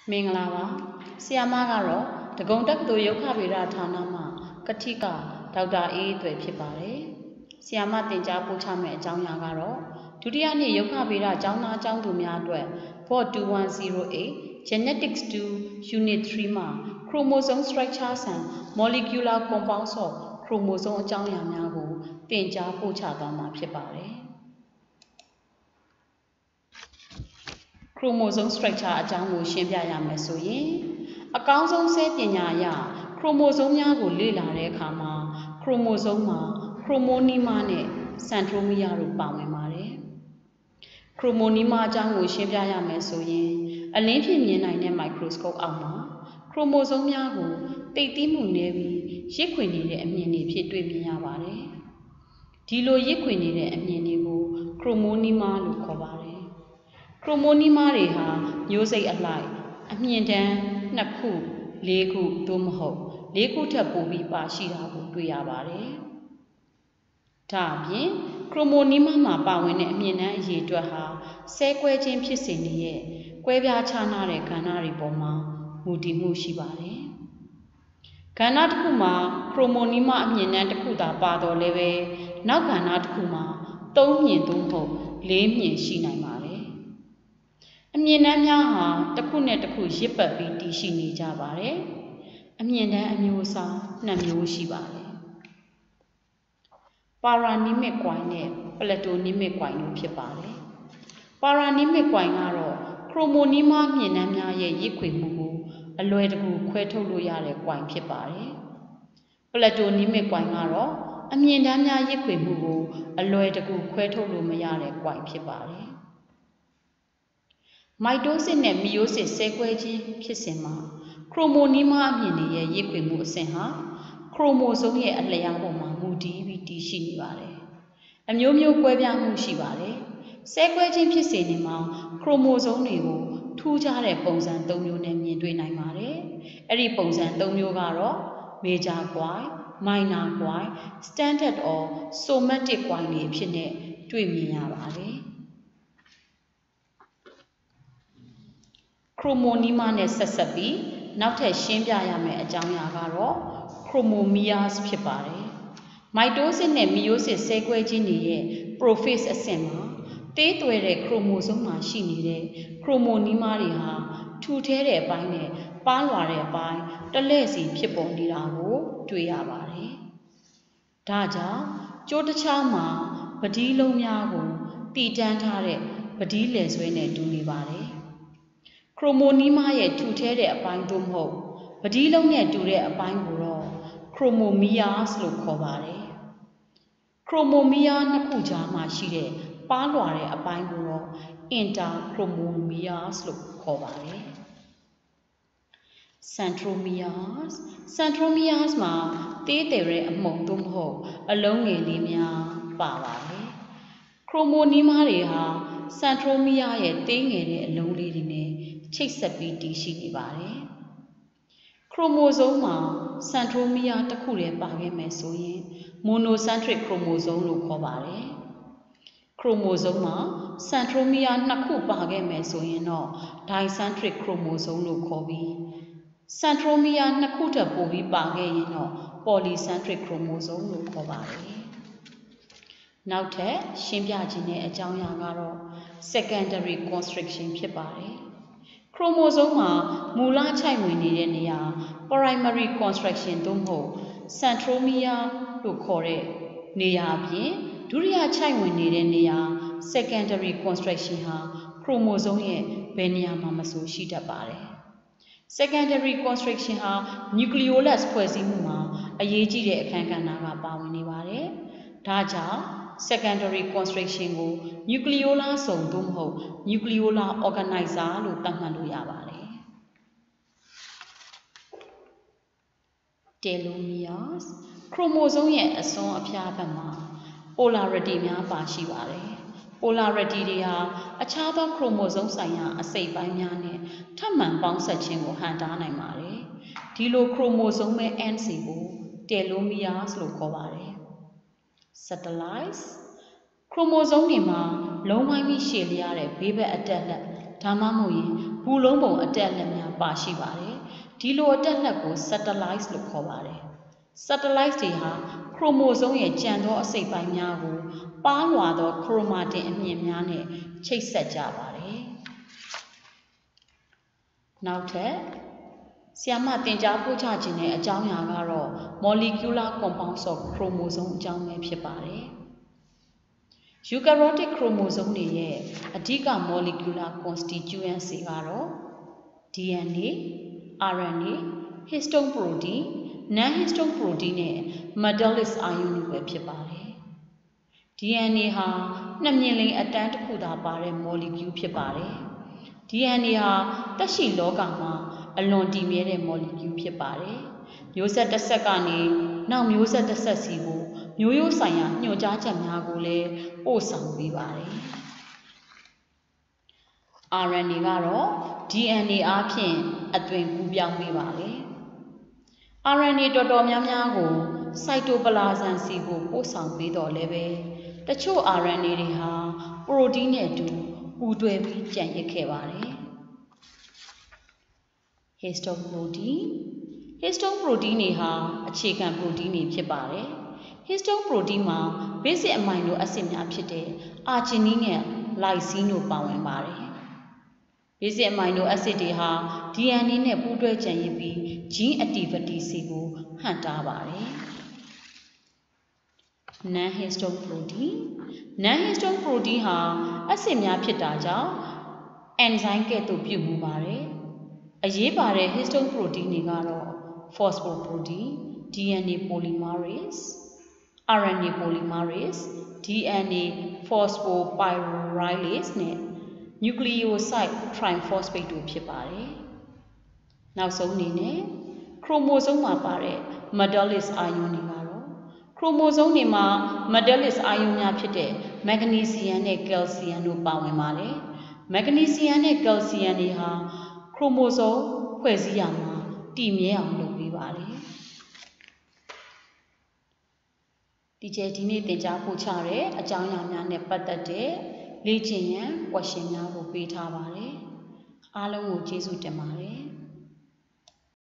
မင်္ဂလာပါဆရာမကတော့ဒဂုံတက္ကသိုလ်ရုပ်ခဗေဒဌာနမှကတိကဒေါက်တာအေးသွယ်ဖြစ်ပါတယ်ဆရာမသင်ကြားပို့ချမယ့်အကြောင်းအရာကတော့ဒုတိယနှစ်ရုပ်ခဗေဒကျောင်းသားကျောင်းသူများအတွက် Board 2108 Genetics 2 Unit 3မှာ Chromosome Structures and Molecular Compounds of Chromosome အကြောင်းအရာများကိုသင်ကြားပို့ချသွားမှာဖြစ်ပါတယ်Chromosome structure အကြောင်းကိုရှင်းပြရမယ်ဆိုရင်အကောင်းဆုံးဆဲပညာအရ chromosome များကိုလေ့လာတဲ့အခါမှာ chromosome မှာ chromonema နဲ့ centromere တို့ပါဝင်ပါတယ် chromonema အကြောင်းကိုရှင်းပြရမယ်ဆိုရင်အလင်းဖြင့်မြင်နိုင်တဲ့ microscope အောက်မှာ chromosome များကိုတိတ်သီးမှုနည်းပြီးရစ်ခွင်နေတဲ့အမြင်တွေဖြစ်တွေ့မြင်ရပါတယ်ဒီလိုရစ်ခွင်နေတဲ့အမြင်တွေကို chromonema လို့ခေါ်ပါတယ်Chromonema တွေဟာမျိုးစိတ်အလိုက်အမြင့်တန်း2ခု4ခုသို့မဟုတ်4ခုထက်ပိုပြီးပါရှိတာကိုတွေ့ရပါတယ်။ဒါအပြင် Chromonema မှာပါဝင်တဲ့အမြင့်တန်းအရေအတွက်ဟာဆဲကွဲခြင်းဖြစ်စဉ်တွေရဲ့ကွဲပြားခြားနားတဲ့ကဏ္ဍတွေပေါ်မှာမူတည်မှုရှိပါတယ်။ကဏ္ဍတစ်ခုမှာ Chromonema အမြင့်တန်းတစ်ခုသာပါတော့လည်းပဲနောက်ကဏ္ဍတစ်ခုမှာ3မြင့်သို့မဟုတ်4မြင့်ရှိနိုင်ပါတယ်အမြင့်တန်းများဟာတစ်ခုနဲ့တစ်ခုရစ်ပတ်ပြီးတည်ရှိနေကြပါတယ်။အမြင့်တန်းအမျိုးအစား2မျိုးရှိပါတယ်။ Paranemic coin နဲ့ Platonic coin တို့ဖြစ်ပါတယ်။ Paranemic coin ကတော့ Chromonema မြင့်တန်းများရဲ့ရစ်ခွေမှုကိုအလွယ်တကူခွဲထုတ်လို့ရတဲ့ coin ဖြစ်ပါတယ်။ Platonic coin ကတော့အမြင့်တန်းများရစ်ခွေမှုကိုအလွယ်တကူခွဲထုတ်လို့မရတဲ့ coin ဖြစ်ပါတယ်။ Mitosis နဲ့ Meiosis ဆဲကွဲခြင်းဖြစ်စဉ်မှာ Chromonema အမြင့်တွေရဲ့ရစ်ခွေမှုအဆင့်ဟာ Chromosome ရဲ့အလျားပေါ်မှာမူတည်ပြီးတည်ရှိနေပါတယ်။အမျိုးမျိုးကွဲပြားမှုရှိပါတယ်။ဆဲကွဲခြင်းဖြစ်စဉ်တွေမှာ Chromosome တွေကိုထူးခြားတဲ့ပုံစံ3မျိုးနဲ့မြင်တွေ့နိုင်ပါတယ်။အဲ့ဒီပုံစံ3မျိုးကတော့ Major coin, Minor coin, Standard or Somatic coin တွေဖြစ်နေတွေ့မြင်ရပါတယ်။ Chromonema နဲ့ဆက်ဆက်ပြီးနောက်ထပ်ရှင်းပြရမယ့်အကြောင်းအရာကတော့ chromomeres ဖြစ်ပါတယ်။ Mitosis နဲ့ Meiosis ဆဲကွဲခြင်းတွေရဲ့ prophase အဆင့်မှာသေးသွဲတဲ့ chromosome မှာရှိနေတဲ့ chromonema တွေဟာထူထဲတဲ့အပိုင်းနဲ့ပါးလွာတဲ့အပိုင်းတလဲ့စီဖြစ်ပေါ်နေတာကိုတွေ့ရပါတယ်။ဒါကြောင့်ကျိုးတစ်ချောင်းမှာပတိလုံးများကိုတည်တန်းထားတဲ့ပတိလည်ဆွဲနဲ့တူနေပါတယ်။ Chromonema ရဲ့ထူထဲတဲ့အပိုင်းသို့မဟုတ်ပတိလုံးနဲ့တူတဲ့အပိုင်းကိုတော့ chromomeres လို့ခေါ်ပါတယ်။ Chromomere နှစ်ခုကြားမှာရှိတဲ့ပါးလွာတဲ့အပိုင်းကိုတော့ interchromomeres လို့ခေါ်ပါတယ်။ Centromeres မှာသေးတယ်တဲ့အမှုန်သို့မဟုတ်အလုံးငယ်လေးများပါပါတယ်။ Chromonema တွေဟာ centromere ရဲ့သေးငယ်တဲ့အလုံးလေးတွေနဲ့ချိတ်ဆက်ပြီးတည်ရှိနေပါတယ်။ Chromosome မှာ centromere တစ်ခုတည်းပါခဲ့မယ်ဆိုရင် monocentric chromosome လို့ခေါ်ပါတယ်။ Chromosome မှာ centromere နှစ်ခုပါခဲ့မယ်ဆိုရင်တော့ dicentric chromosome လို့ခေါ်ပြီး centromere နှစ်ခုထပ်ပိုပြီးပါခဲ့ရင်တော့ polycentric chromosome လို့ခေါ်ပါတယ်။နောက်ထပ်ရှင်းပြခြင်းတဲ့အကြောင်းအရာကတော့ secondary constriction ဖြစ်ပါတယ်။ Chromosome မှာမူလချိုက်ဝင်နေတဲ့နေရာ primary construction သို့မဟုတ် centromere လို့ခေါ်တဲ့နေရာအပြင်ဒုတိယချိုက်ဝင်နေတဲ့နေရာ secondary construction ဟာ chromosome ရဲ့ဘယ်နေရာမှာမဆိုရှိတတ်ပါတယ်။ secondary construction ဟာ nucleolus ဖွဲ့စည်းမှုမှာအရေးကြီးတဲ့အခန်းကဏ္ဍကပါဝင်နေပါတယ်။ဒါကြောင့်secondary construction ကို nucleolar စုံသို့မဟုတ် nucleolar organizer လို့သတ်မှတ်လို့ရပါတယ်။ Telomeres chromosome ရဲ့အစွန်းအဖျားဘက်မှာ polarity များပါရှိပါတယ်။ polarity တွေဟာအခြားသော chromosome ဆိုင်ရာအစိတ်ပိုင်းများနဲ့ထပ်မံပေါင်းစပ်ခြင်းကိုဟန့်တားနိုင်ပါတယ်။ဒီလို chromosome ရဲ့ ends ကို telomeres လို့ခေါ်ပါတယ်။ Satellites chromosome တွေမှာလုံးဝိုင်းပြီးရှည်လျားတဲ့ဘေးဘက်အတက်လက်ဒါမှမဟုတ်ရင်ဘူးလုံးပုံအတက်လက်များပါရှိပါတယ်ဒီလိုအတက်လက်ကို satellite လို့ခေါ်ပါတယ် satellite တွေဟာခရိုမိုဆိုးရဲ့ကြံသောအစိတ်ပိုင်းများကိုပါးလွှာသောခရိုမာတင်အမြင့်များနဲ့ချိတ်ဆက်ကြပါတယ်နောက်ထပ်ဆီယမတင်ကြားပို့ချခြင်းတဲ့အကြောင်းအရာကတော့ molecular compounds of chromosome အကြောင်းပဲဖြစ်ပါတယ် eukaryotic chromosome တွေရဲ့အဓိက molecular constituents တွေကတော့ DNA, RNA, histone protein, non-histone protein နဲ့ metallic ion တွေပဲဖြစ်ပါတယ် DNA ဟာနှစ်မြင်လိမ်အတန်းတစ်ခုသာပါတဲ့ molecule ဖြစ်ပါတယ် DNA ဟာသက်ရှိလောကမှာအလွန်တည်မြဲတဲ့ molecule ဖြစ်ပါတယ်မျိုးဆက်တစ်ဆက်ကနေနောက်မျိုးဆက်တစ်ဆက်စီကိုမျိုးရိုးဆိုင်ရာညွှန်ကြားချက်များကိုလည်းပို့ဆောင်ပေးပါတယ် RNA ကတော့ DNA အားဖြင့်အသွင်ကူးပြောင်းပေးပါတယ် RNA တော်တော်များများကို cytoplasm စီကိုပို့ဆောင်ပေးတော့လည်းပဲတချို့ RNA တွေဟာ protein နဲ့အတူပူးတွဲပြီးကျန်ရစ်ခဲ့ပါတယ် histone protein histone protein တွေဟာအခြေခံ protein တွေဖြစ်ပါတယ် histone protein မှာ basic amino acid များဖြစ်တဲ့ arginine နဲ့ lysine တို့ပါဝင်ပါတယ် basic amino acid တွေဟာ DNA နဲ့ပူးတွဲကျန်ရစ်ပြီး gene activity စီကိုဟန့်တားပါတယ် non-histone protein non-histone protein ဟာ acid များဖြစ်တာကြောင့် enzyme ကဲ့သို့ပြုမူပါတယ်အရေးပါတဲ့ histone protein တွေကတော့ phosphoprotein, DNA polymerase, RNA polymerase, DNA phosphopyrrolase နဲ့ nucleoside triphosphate တို့ဖြစ်ပါတယ်နောက်ဆုံးအနေနဲ့ chromosome မှာပါတဲ့ metallic ion တွေကတော့ chromosome တွေမှာ metallic ion များဖြစ်တဲ့ magnesium နဲ့ calcium တို့ပါဝင်ပါတယ် magnesium နဲ့ calcium တွေဟာခရိုမိုဆိုးဖွဲ့စည်းရာမှာတည်မြဲအောင်လုပ်ပေးပါတယ်ဒီနေ့သင်ကြားပို့ချတဲ့အကြောင်းအရာများနဲ့ပတ်သက်တဲ့လေ့ကျင့်ရန် question များကိုပေးထားပါတယ်အားလုံးကိုကျေးဇူးတင်ပါတယ်